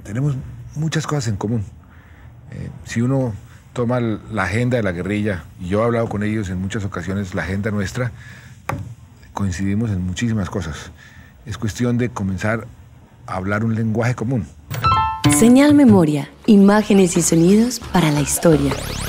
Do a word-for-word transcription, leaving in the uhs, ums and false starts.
tenemos muchas cosas en común. Eh, si uno toma la agenda de la guerrilla, y yo he hablado con ellos en muchas ocasiones, la agenda nuestra, coincidimos en muchísimas cosas. Es cuestión de comenzar a hablar un lenguaje común. Señal Memoria, imágenes y sonidos para la historia.